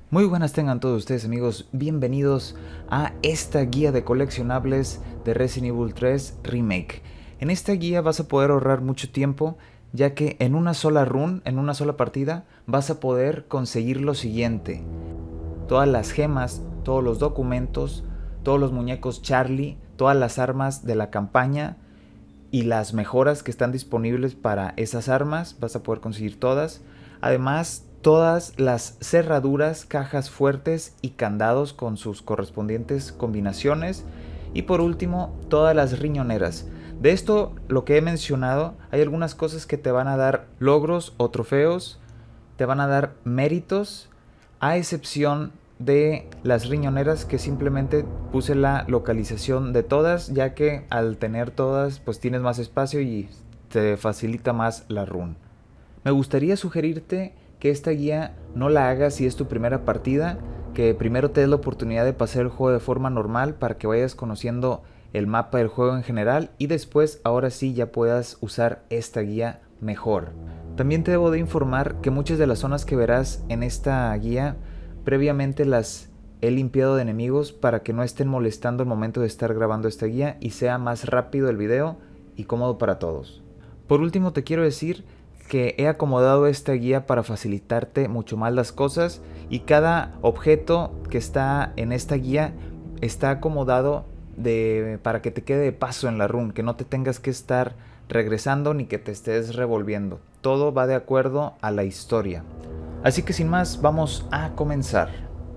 Muy buenas tengan todos ustedes, amigos, bienvenidos a esta guía de coleccionables de Resident Evil 3 Remake. En esta guía vas a poder ahorrar mucho tiempo, ya que en una sola run, en una sola partida, vas a poder conseguir lo siguiente: todas las gemas, todos los documentos, todos los muñecos Charlie, todas las armas de la campaña y las mejoras que están disponibles para esas armas, vas a poder conseguir todas. Además, todas las cerraduras, cajas fuertes y candados con sus correspondientes combinaciones. Y por último, todas las riñoneras. De esto, lo que he mencionado, hay algunas cosas que te van a dar logros o trofeos, te van a dar méritos, a excepción de las riñoneras, que simplemente puse la localización de todas, ya que al tener todas pues tienes más espacio y te facilita más la run. Me gustaría sugerirte que esta guía no la hagas si es tu primera partida, que primero te des la oportunidad de pasar el juego de forma normal para que vayas conociendo el mapa del juego en general y después ahora sí ya puedas usar esta guía mejor. También te debo de informar que muchas de las zonas que verás en esta guía previamente las he limpiado de enemigos para que no estén molestando al momento de estar grabando esta guía y sea más rápido el video y cómodo para todos. Por último, te quiero decir que he acomodado esta guía para facilitarte mucho más las cosas, y cada objeto que está en esta guía está acomodado para que te quede de paso en la run, que no te tengas que estar regresando ni que te estés revolviendo. Todo va de acuerdo a la historia. Así que sin más, vamos a comenzar.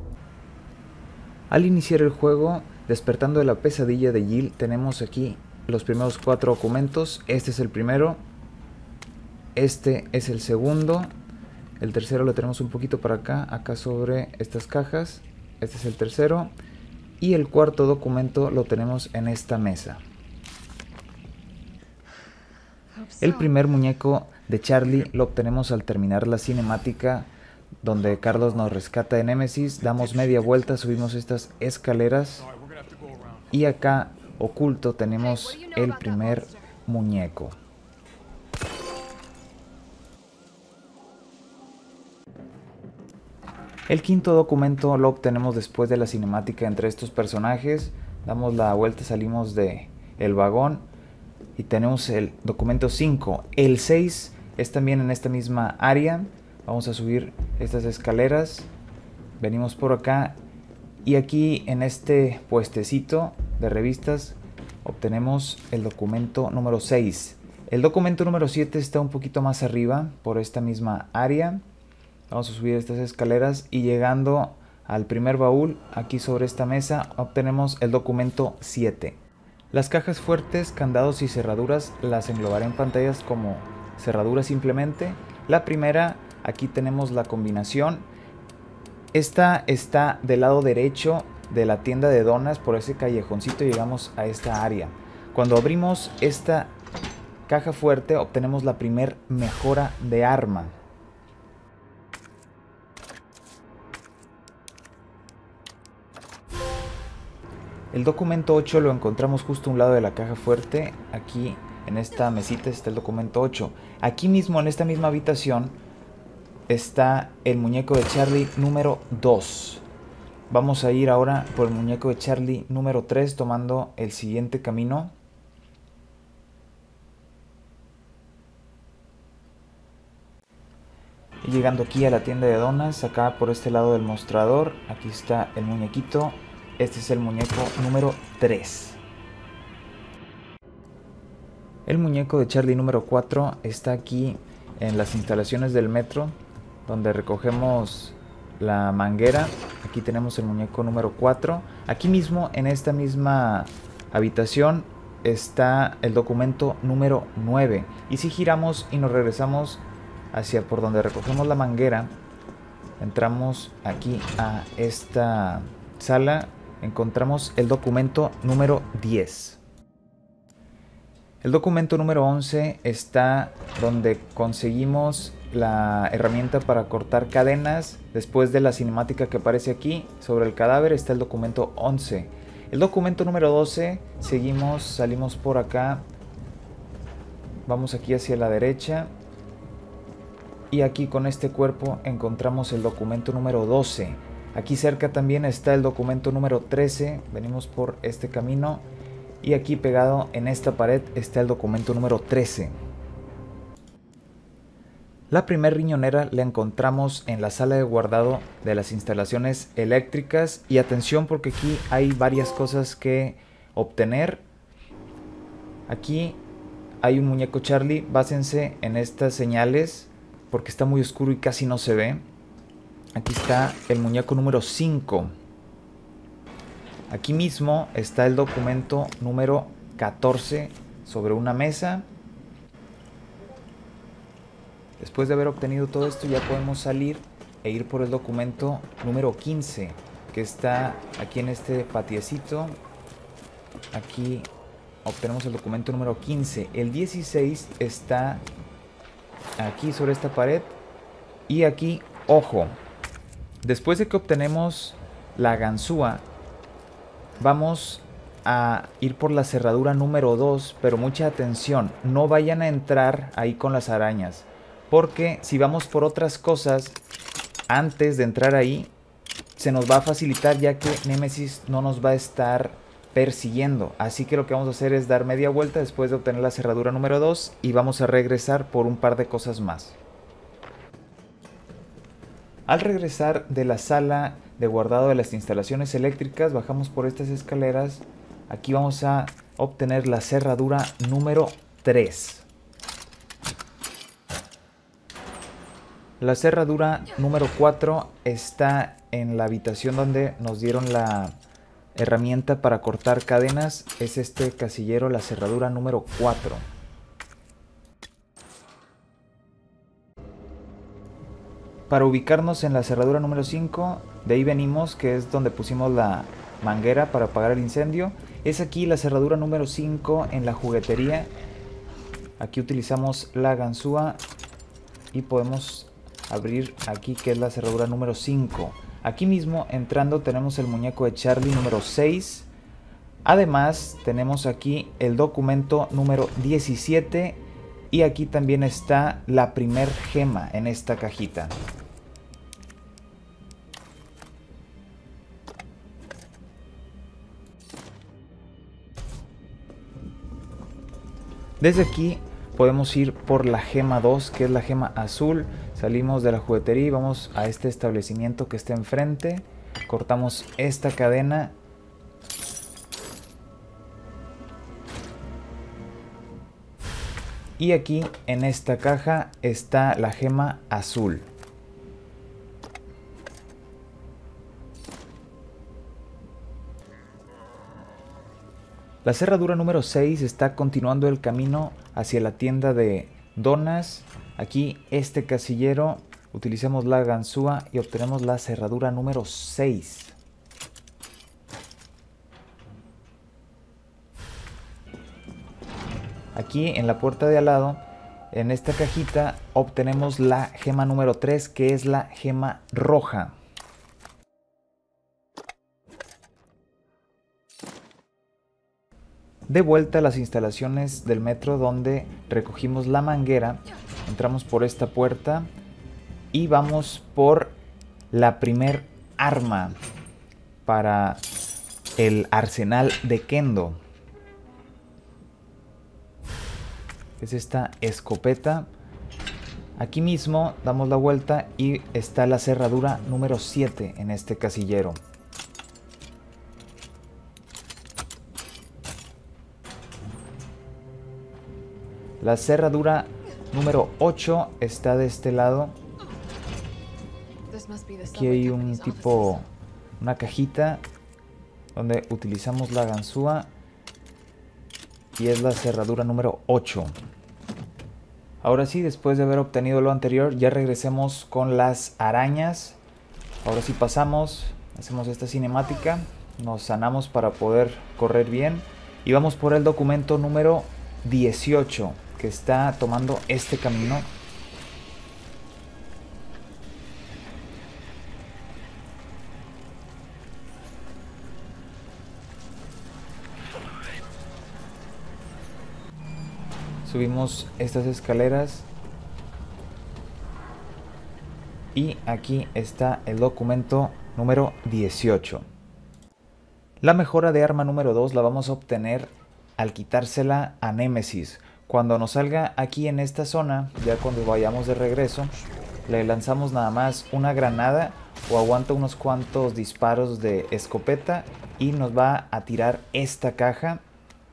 Al iniciar el juego, despertando de la pesadilla de Jill, tenemos aquí los primeros 4 documentos. Este es el primero, este es el segundo, el tercero lo tenemos un poquito para acá, acá sobre estas cajas. Este es el tercero y el cuarto documento lo tenemos en esta mesa. El primer muñeco de Charlie lo obtenemos al terminar la cinemática donde Carlos nos rescata de Nemesis. Damos media vuelta, subimos estas escaleras y acá oculto tenemos el primer muñeco. El quinto documento lo obtenemos después de la cinemática entre estos personajes. Damos la vuelta, salimos del vagón y tenemos el documento 5. El 6 es también en esta misma área. Vamos a subir estas escaleras, venimos por acá y aquí en este puestecito de revistas obtenemos el documento número 6. El documento número 7 está un poquito más arriba por esta misma área. Vamos a subir estas escaleras y llegando al primer baúl, aquí sobre esta mesa, obtenemos el documento 7. Las cajas fuertes, candados y cerraduras las englobaré en pantallas como cerraduras simplemente. La primera, aquí tenemos la combinación. Esta está del lado derecho de la tienda de donas. Por ese callejoncito llegamos a esta área. Cuando abrimos esta caja fuerte obtenemos la primer mejora de arma. El documento 8 lo encontramos justo a un lado de la caja fuerte. Aquí en esta mesita está el documento 8. Aquí mismo en esta misma habitación está el muñeco de Charlie número 2. Vamos a ir ahora por el muñeco de Charlie número 3 tomando el siguiente camino. Y llegando aquí a la tienda de donas, acá por este lado del mostrador, aquí está el muñequito. Este es el muñeco número 3. El muñeco de Charlie número 4 está aquí en las instalaciones del metro, donde recogemos la manguera. Aquí tenemos el muñeco número 4. Aquí mismo, en esta misma habitación, está el documento número 9. Y si giramos y nos regresamos hacia por donde recogemos la manguera, entramos aquí a esta sala, encontramos el documento número 10. El documento número 11 está donde conseguimos la herramienta para cortar cadenas. Después de la cinemática que aparece aquí sobre el cadáver está el documento 11. El documento número 12, seguimos, salimos por acá, vamos aquí hacia la derecha y aquí con este cuerpo encontramos el documento número 12. Aquí cerca también está el documento número 13, venimos por este camino y aquí pegado en esta pared está el documento número 13. La primer riñonera la encontramos en la sala de guardado de las instalaciones eléctricas y atención porque aquí hay varias cosas que obtener. Aquí hay un muñeco Charlie, básense en estas señales porque está muy oscuro y casi no se ve. Aquí está el muñeco número 5. Aquí mismo está el documento número 14 sobre una mesa. Después de haber obtenido todo esto ya podemos salir e ir por el documento número 15 que está aquí en este patiecito. Aquí obtenemos el documento número 15. El 16 está aquí sobre esta pared. Y aquí, ojo, después de que obtenemos la ganzúa, vamos a ir por la cerradura número 2, pero mucha atención, no vayan a entrar ahí con las arañas, porque si vamos por otras cosas antes de entrar ahí, se nos va a facilitar ya que Némesis no nos va a estar persiguiendo. Así que lo que vamos a hacer es dar media vuelta después de obtener la cerradura número 2 y vamos a regresar por un par de cosas más. Al regresar de la sala de guardado de las instalaciones eléctricas, bajamos por estas escaleras. Aquí vamos a obtener la cerradura número 3. La cerradura número 4 está en la habitación donde nos dieron la herramienta para cortar cadenas. Es este casillero, la cerradura número 4. Para ubicarnos en la cerradura número 5, de ahí venimos, que es donde pusimos la manguera para apagar el incendio. Es aquí la cerradura número 5 en la juguetería. Aquí utilizamos la ganzúa y podemos abrir aquí, que es la cerradura número 5. Aquí mismo entrando tenemos el muñeco de Charlie número 6. Además tenemos aquí el documento número 17 y aquí también está la primer gema en esta cajita. Desde aquí podemos ir por la gema 2, que es la gema azul. Salimos de la juguetería y vamos a este establecimiento que está enfrente. Cortamos esta cadena. Y aquí en esta caja está la gema azul. La cerradura número 6 está continuando el camino hacia la tienda de donas. Aquí este casillero, utilizamos la ganzúa y obtenemos la cerradura número 6. Aquí en la puerta de al lado, en esta cajita, obtenemos la gema número 3, que es la gema roja. De vuelta a las instalaciones del metro donde recogimos la manguera, entramos por esta puerta y vamos por la primer arma para el arsenal de Kendo. Es esta escopeta. Aquí mismo damos la vuelta y está la cerradura número 7 en este casillero. La cerradura número 8 está de este lado. Aquí hay un tipo, una cajita donde utilizamos la ganzúa y es la cerradura número 8. Ahora sí, después de haber obtenido lo anterior, ya regresemos con las arañas. Ahora sí pasamos, hacemos esta cinemática, nos sanamos para poder correr bien y vamos por el documento número 18 que está tomando este camino. Subimos estas escaleras y aquí está el documento número 18. La mejora de arma número 2 la vamos a obtener al quitársela a Némesis. Cuando nos salga aquí en esta zona, ya cuando vayamos de regreso, le lanzamos nada más una granada o aguanta unos cuantos disparos de escopeta y nos va a tirar esta caja.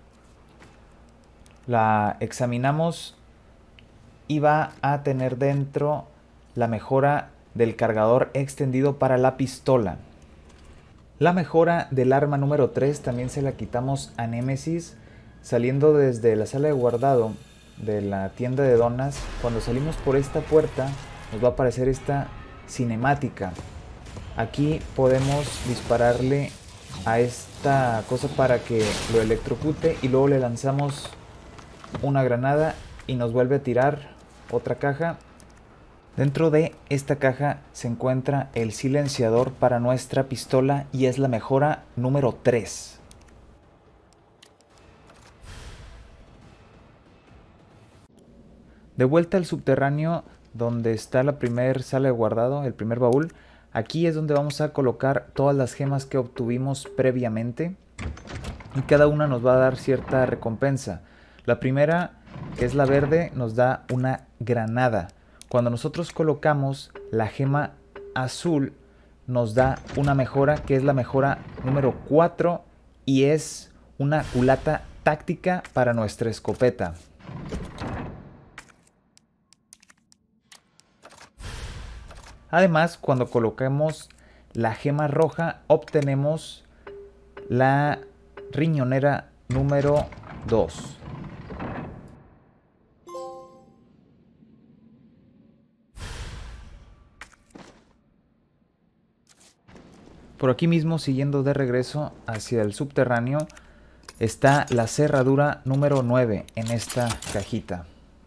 La examinamos y va a tener dentro la mejora del cargador extendido para la pistola. La mejora del arma número 3 también se la quitamos a Némesis. Saliendo desde la sala de guardado de la tienda de donas, cuando salimos por esta puerta nos va a aparecer esta cinemática. Aquí podemos dispararle a esta cosa para que lo electrocute y luego le lanzamos una granada y nos vuelve a tirar otra caja. Dentro de esta caja se encuentra el silenciador para nuestra pistola y es la mejora número 3. De vuelta al subterráneo donde está la primera sala de guardado, el primer baúl. Aquí es donde vamos a colocar todas las gemas que obtuvimos previamente y cada una nos va a dar cierta recompensa. La primera, que es la verde, nos da una granada. Cuando nosotros colocamos la gema azul, nos da una mejora que es la mejora número 4 y es una culata táctica para nuestra escopeta. Además, cuando coloquemos la gema roja, obtenemos la riñonera número 2. Por aquí mismo, siguiendo de regreso hacia el subterráneo, está la cerradura número 9 en esta cajita.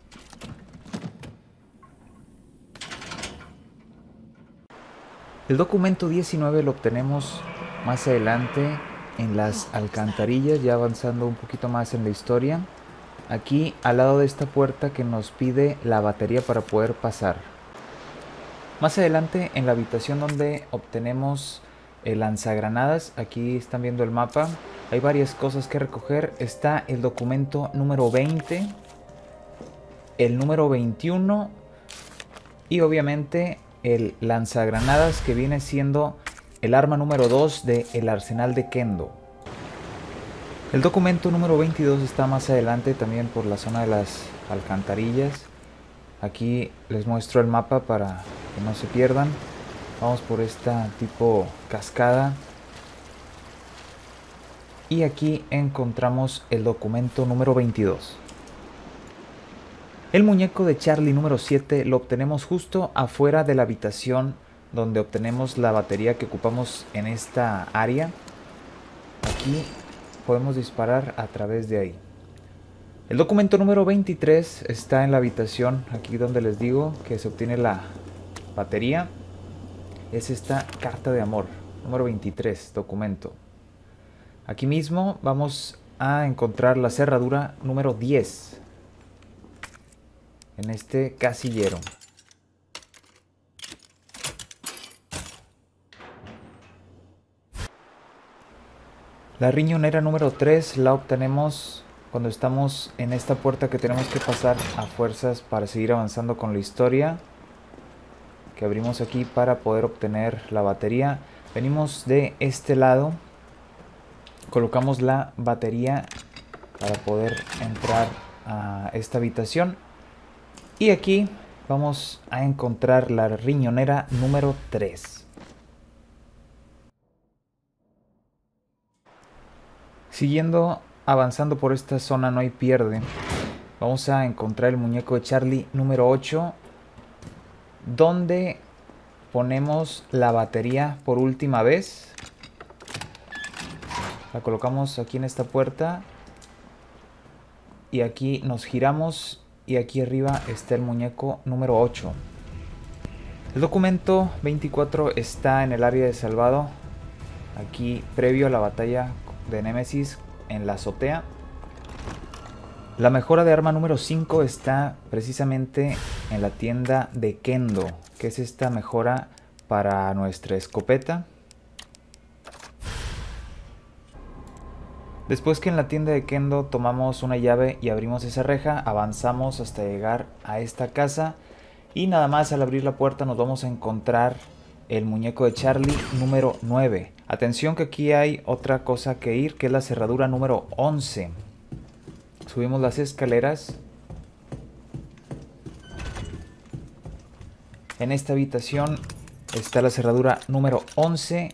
El documento 19 lo obtenemos más adelante en las alcantarillas, ya avanzando un poquito más en la historia. Aquí al lado de esta puerta que nos pide la batería para poder pasar. Más adelante en la habitación donde obtenemos el lanzagranadas, aquí están viendo el mapa, hay varias cosas que recoger. Está el documento número 20, el número 21 y obviamente el lanzagranadas, que viene siendo el arma número 2 del arsenal de Kendo. El documento número 22 está más adelante, también por la zona de las alcantarillas. Aquí les muestro el mapa para que no se pierdan. Vamos por esta tipo cascada. Y aquí encontramos el documento número 22. El muñeco de Charlie número 7 lo obtenemos justo afuera de la habitación donde obtenemos la batería que ocupamos en esta área. Aquí podemos disparar a través de ahí. El documento número 23 está en la habitación, aquí donde les digo que se obtiene la batería. Es esta carta de amor, número 23, documento. Aquí mismo vamos a encontrar la cerradura número 10. En este casillero. La riñonera número 3 la obtenemos cuando estamos en esta puerta que tenemos que pasar a fuerzas para seguir avanzando con la historia. Que abrimos aquí para poder obtener la batería. Venimos de este lado. Colocamos la batería para poder entrar a esta habitación. Y aquí vamos a encontrar la riñonera número 3. Siguiendo avanzando por esta zona no hay pierde. Vamos a encontrar el muñeco de Charlie número 8. Donde ponemos la batería por última vez. La colocamos aquí en esta puerta. Y aquí nos giramos. Y aquí arriba está el muñeco número 8. El documento 24 está en el área de salvado. Aquí previo a la batalla de Némesis en la azotea. La mejora de arma número 5 está precisamente en la tienda de Kendo, que es esta mejora para nuestra escopeta. Después que en la tienda de Kendo tomamos una llave y abrimos esa reja, avanzamos hasta llegar a esta casa y nada más al abrir la puerta nos vamos a encontrar el muñeco de Charlie número 9. Atención que aquí hay otra cosa que ir, que es la cerradura número 11. Subimos las escaleras. En esta habitación está la cerradura número 11.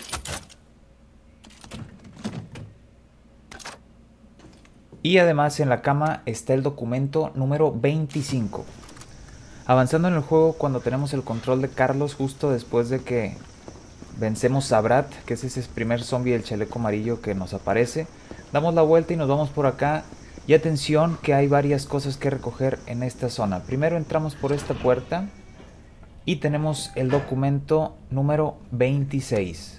Y además en la cama está el documento número 25. Avanzando en el juego, cuando tenemos el control de Carlos, justo después de que vencemos a Brad, que es ese primer zombie del chaleco amarillo que nos aparece, damos la vuelta y nos vamos por acá. Y atención que hay varias cosas que recoger en esta zona. Primero entramos por esta puerta y tenemos el documento número 26.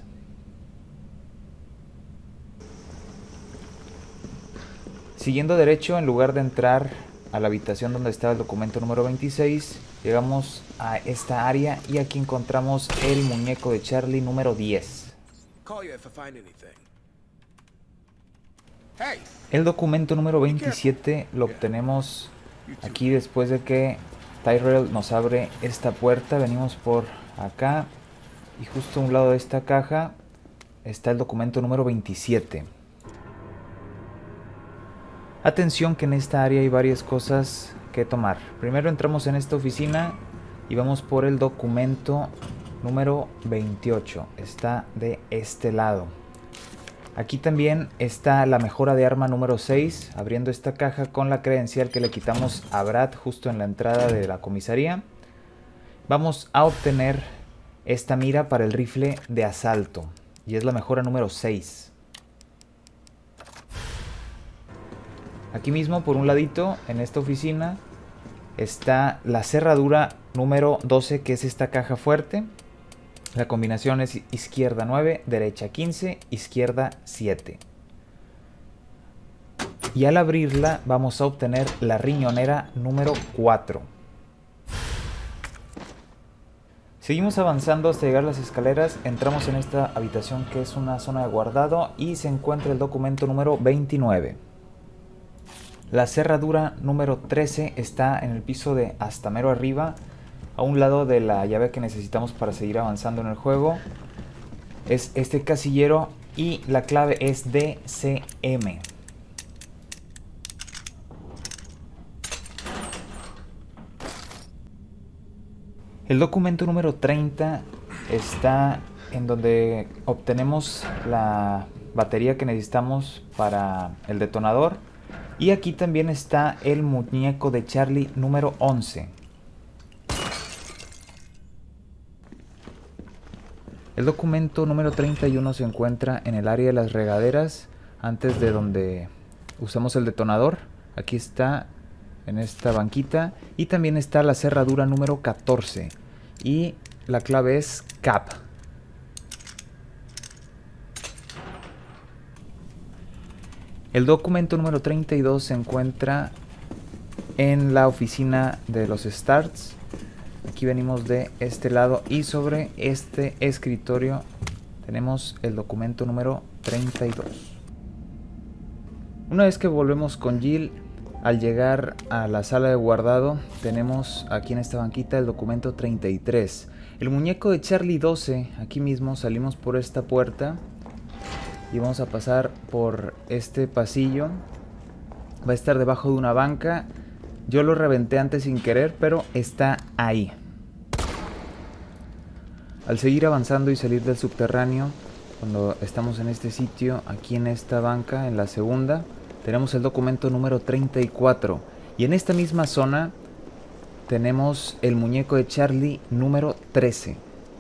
Siguiendo derecho, en lugar de entrar a la habitación donde estaba el documento número 26, llegamos a esta área y aquí encontramos el muñeco de Charlie número 10. El documento número 27 lo obtenemos aquí después de que Tyrell nos abre esta puerta. Venimos por acá y justo a un lado de esta caja está el documento número 27. Atención que en esta área hay varias cosas que tomar. Primero entramos en esta oficina y vamos por el documento número 28. Está de este lado. Aquí también está la mejora de arma número 6. Abriendo esta caja con la credencial que le quitamos a Brad justo en la entrada de la comisaría. Vamos a obtener esta mira para el rifle de asalto. Y es la mejora número 6. Aquí mismo, por un ladito, en esta oficina, está la cerradura número 12, que es esta caja fuerte. La combinación es izquierda 9, derecha 15, izquierda 7. Y al abrirla vamos a obtener la riñonera número 4. Seguimos avanzando hasta llegar a las escaleras. Entramos en esta habitación que es una zona de guardado y se encuentra el documento número 29. La cerradura número 13 está en el piso de hasta mero arriba, a un lado de la llave que necesitamos para seguir avanzando en el juego. Es este casillero y la clave es DCM. El documento número 30 está en donde obtenemos la batería que necesitamos para el detonador. Y aquí también está el muñeco de Charlie número 11. El documento número 31 se encuentra en el área de las regaderas, antes de donde usamos el detonador. Aquí está en esta banquita. Y también está la cerradura número 14. Y la clave es CAP. El documento número 32 se encuentra en la oficina de los Starts. Aquí venimos de este lado y sobre este escritorio tenemos el documento número 32. Una vez que volvemos con Jill, al llegar a la sala de guardado, tenemos aquí en esta banquita el documento 33. El muñeco de Charlie 12, aquí mismo salimos por esta puerta. Y vamos a pasar por este pasillo. Va a estar debajo de una banca. Yo lo reventé antes sin querer, pero está ahí. Al seguir avanzando y salir del subterráneo, cuando estamos en este sitio, aquí en esta banca, en la segunda, tenemos el documento número 34. Y en esta misma zona tenemos el muñeco de Charlie número 13.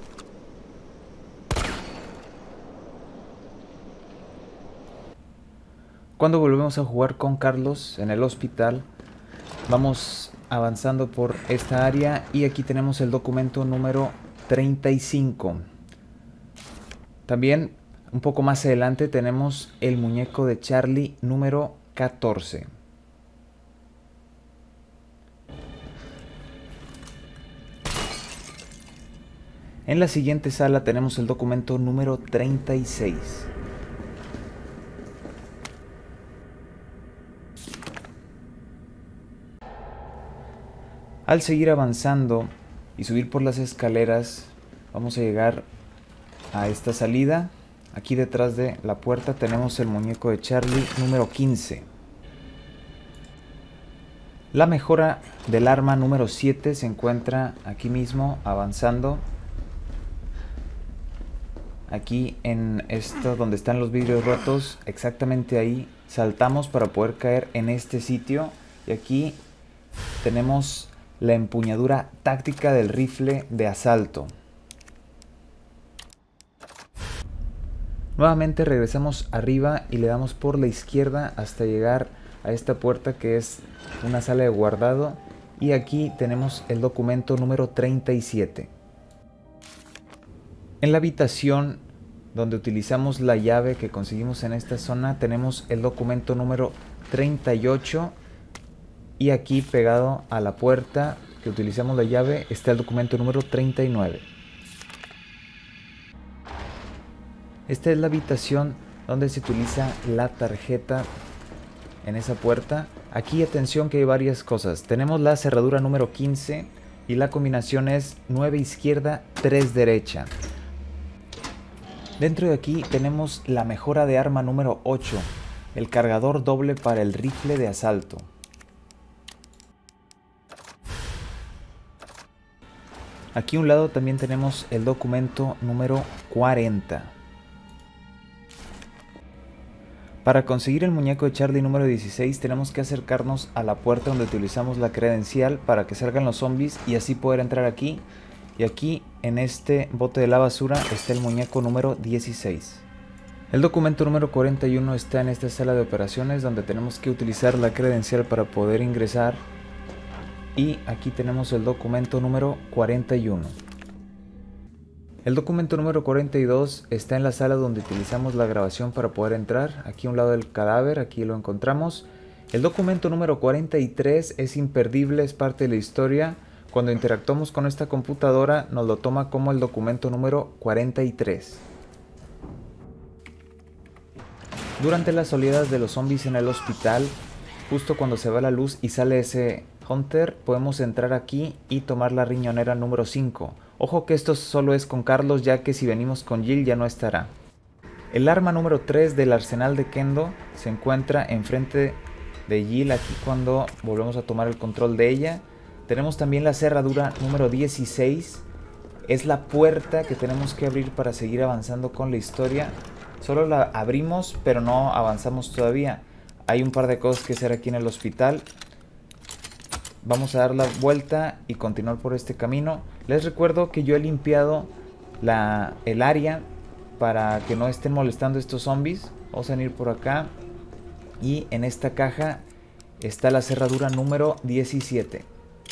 Cuando volvemos a jugar con Carlos en el hospital, vamos avanzando por esta área y aquí tenemos el documento número 35. También un poco más adelante tenemos el muñeco de Charlie número 14. En la siguiente sala tenemos el documento número 36. Al seguir avanzando y subir por las escaleras, vamos a llegar a esta salida. Aquí detrás de la puerta tenemos el muñeco de Charlie número 15. La mejora del arma número 7 se encuentra aquí mismo, avanzando. Aquí en esto donde están los vidrios rotos, exactamente ahí saltamos para poder caer en este sitio. Y aquí tenemos la empuñadura táctica del rifle de asalto. Nuevamente regresamos arriba y le damos por la izquierda hasta llegar a esta puerta que es una sala de guardado. Y aquí tenemos el documento número 37. En la habitación donde utilizamos la llave que conseguimos en esta zona tenemos el documento número 38. Y aquí pegado a la puerta que utilizamos la llave está el documento número 39. Esta es la habitación donde se utiliza la tarjeta en esa puerta. Aquí atención que hay varias cosas. Tenemos la cerradura número 15 y la combinación es 9 izquierda, 3 derecha. Dentro de aquí tenemos la mejora de arma número 8, el cargador doble para el rifle de asalto. Aquí a un lado también tenemos el documento número 40. Para conseguir el muñeco de Charlie número 16 tenemos que acercarnos a la puerta donde utilizamos la credencial para que salgan los zombies y así poder entrar aquí. Y aquí en este bote de la basura está el muñeco número 16. El documento número 41 está en esta sala de operaciones donde tenemos que utilizar la credencial para poder ingresar. Y aquí tenemos el documento número 41. El documento número 42 está en la sala donde utilizamos la grabación para poder entrar. Aquí a un lado del cadáver, aquí lo encontramos. El documento número 43 es imperdible, es parte de la historia. Cuando interactuamos con esta computadora nos lo toma como el documento número 43. Durante las oleadas de los zombies en el hospital, justo cuando se va la luz y sale ese Hunter, podemos entrar aquí y tomar la riñonera número 5. Ojo que esto solo es con Carlos, ya que si venimos con Jill ya no estará. El arma número 3 del arsenal de Kendo se encuentra enfrente de Jill aquí cuando volvemos a tomar el control de ella. Tenemos también la cerradura número 16. Es la puerta que tenemos que abrir para seguir avanzando con la historia. Solo la abrimos pero no avanzamos todavía. Hay un par de cosas que hacer aquí en el hospital. Vamos a dar la vuelta y continuar por este camino. Les recuerdo que yo he limpiado el área para que no estén molestando estos zombies. Vamos a venir por acá. Y en esta caja está la cerradura número 17.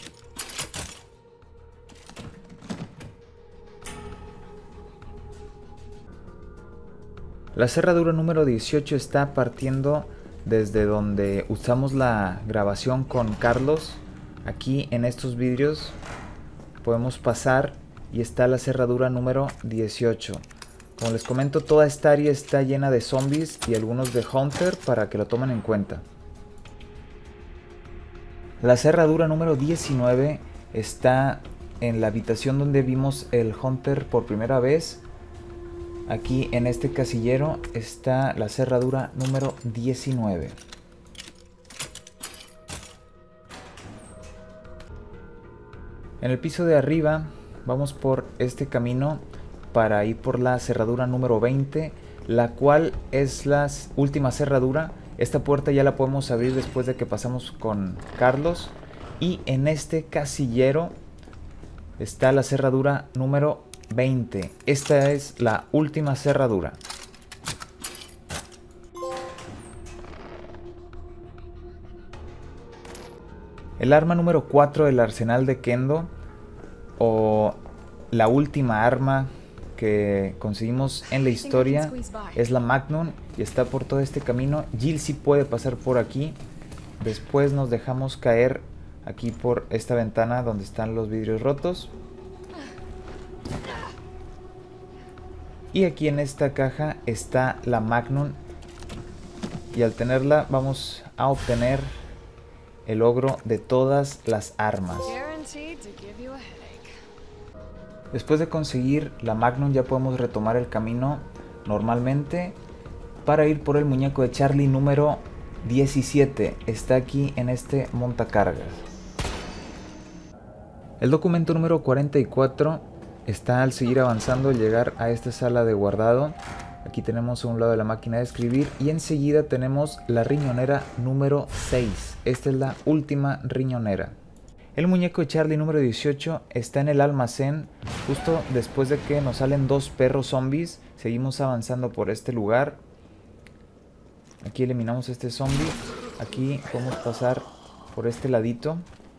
La cerradura número 18 está partiendo desde donde usamos la grabación con Carlos. Aquí en estos vidrios podemos pasar y está la cerradura número 18. Como les comento, toda esta área está llena de zombies y algunos de Hunter para que lo tomen en cuenta. La cerradura número 19 está en la habitación donde vimos el Hunter por primera vez. Aquí en este casillero está la cerradura número 19. En el piso de arriba vamos por este camino para ir por la cerradura número 20, la cual es la última cerradura. Esta puerta ya la podemos abrir después de que pasamos con Carlos. Y en este casillero está la cerradura número 20. Esta es la última cerradura. El arma número 4 del arsenal de Kendo, o la última arma que conseguimos en la historia, es la Magnum y está por todo este camino. Jill sí puede pasar por aquí. Después nos dejamos caer aquí por esta ventana donde están los vidrios rotos. Y aquí en esta caja está la Magnum. Y al tenerla vamos a obtener el logro de todas las armas. Después de conseguir la Magnum ya podemos retomar el camino normalmente para ir por el muñeco de Charlie número 17. Está aquí en este montacargas. El documento número 44 está al seguir avanzando, llegar a esta sala de guardado. Aquí tenemos a un lado de la máquina de escribir y enseguida tenemos la riñonera número 6. Esta es la última riñonera. El muñeco de Charlie número 18 está en el almacén justo después de que nos salen dos perros zombies. Seguimos avanzando por este lugar. Aquí eliminamos este zombie. Aquí podemos pasar por este ladito.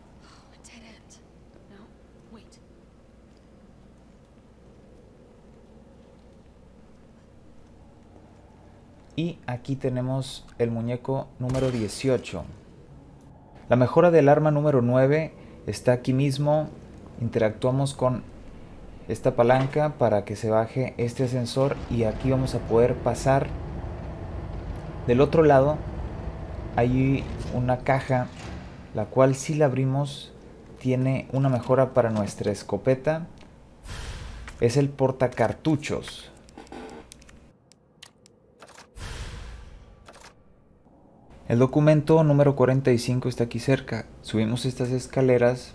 Y aquí tenemos el muñeco número 18. La mejora del arma número 9 está aquí mismo. Interactuamos con esta palanca para que se baje este ascensor y aquí vamos a poder pasar. Del otro lado hay una caja, la cual si la abrimos tiene una mejora para nuestra escopeta. Es el portacartuchos. El documento número 45 está aquí cerca. Subimos estas escaleras.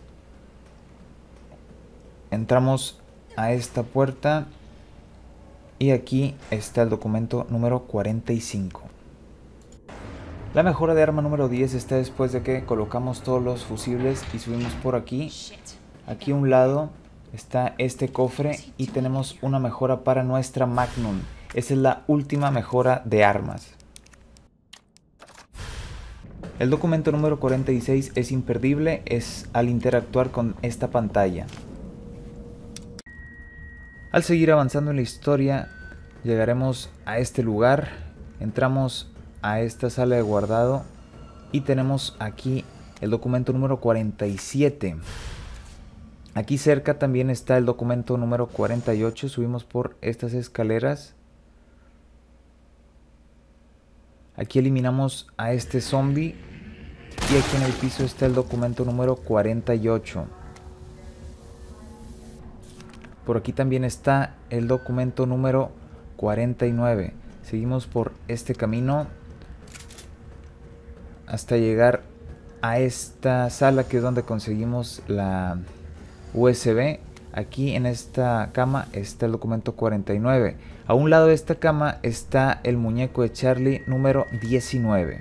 Entramos a esta puerta. Y aquí está el documento número 45. La mejora de arma número 10 está después de que colocamos todos los fusibles y subimos por aquí. Aquí a un lado está este cofre y tenemos una mejora para nuestra Magnum. Esa es la última mejora de armas. El documento número 46 es imperdible, es al interactuar con esta pantalla. Al seguir avanzando en la historia, llegaremos a este lugar, entramos a esta sala de guardado y tenemos aquí el documento número 47. Aquí cerca también está el documento número 48, subimos por estas escaleras. Aquí eliminamos a este zombie y aquí en el piso está el documento número 48. Por aquí también está el documento número 49. Seguimos por este camino hasta llegar a esta sala que es donde conseguimos la USB. Aquí en esta cama está el documento 49. A un lado de esta cama está el muñeco de Charlie número 19.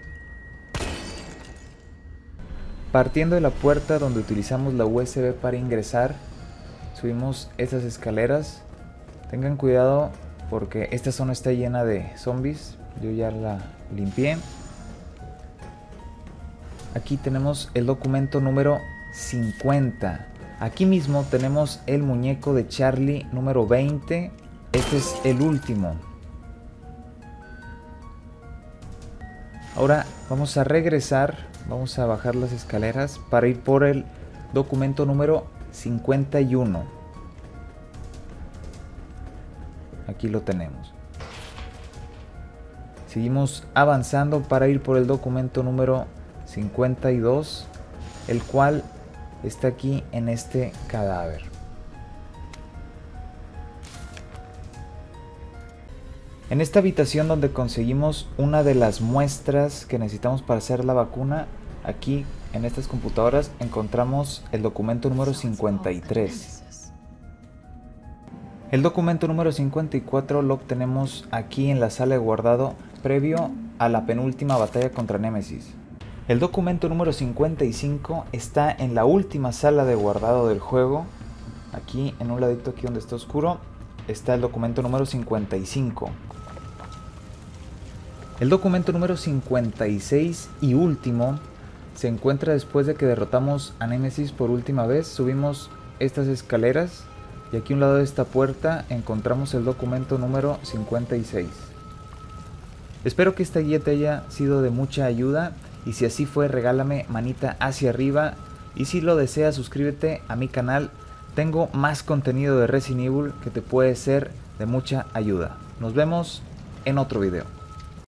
Partiendo de la puerta donde utilizamos la USB para ingresar, subimos estas escaleras. Tengan cuidado porque esta zona está llena de zombies. Yo ya la limpié. Aquí tenemos el documento número 50. Aquí mismo tenemos el muñeco de Charlie número 20. Este es el último. Ahora vamos a regresar. Vamos a bajar las escaleras para ir por el documento número 51. Aquí lo tenemos. Seguimos avanzando para ir por el documento número 52, el cual está aquí en este cadáver. En esta habitación donde conseguimos una de las muestras que necesitamos para hacer la vacuna, aquí en estas computadoras encontramos el documento número 53. El documento número 54 lo obtenemos aquí en la sala de guardado previo a la penúltima batalla contra Némesis. El documento número 55 está en la última sala de guardado del juego. Aquí en un ladito aquí donde está oscuro está el documento número 55. El documento número 56 y último se encuentra después de que derrotamos a Némesis por última vez. Subimos estas escaleras y aquí a un lado de esta puerta encontramos el documento número 56. Espero que esta guía te haya sido de mucha ayuda y si así fue, regálame manita hacia arriba y si lo deseas, suscríbete a mi canal. Tengo más contenido de Resident Evil que te puede ser de mucha ayuda. Nos vemos en otro video.